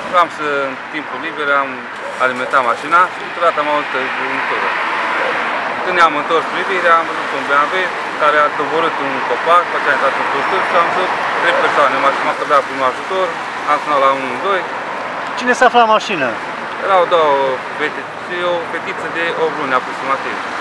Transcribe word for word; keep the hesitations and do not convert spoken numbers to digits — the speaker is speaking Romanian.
Am să, în timpul liber, am alimentat mașina și câteodată am auzit zbutură. Când ne-am întors privirea, am văzut un B M W care a doborât un copac, pe aceea a intrat într-o stâlp și am văzut trei persoane. Mașina a cădat primul ajutor, am sunat la unu doi. Cine se afla în mașină? Erau două fete și o fetiță de opt luni aproximativ.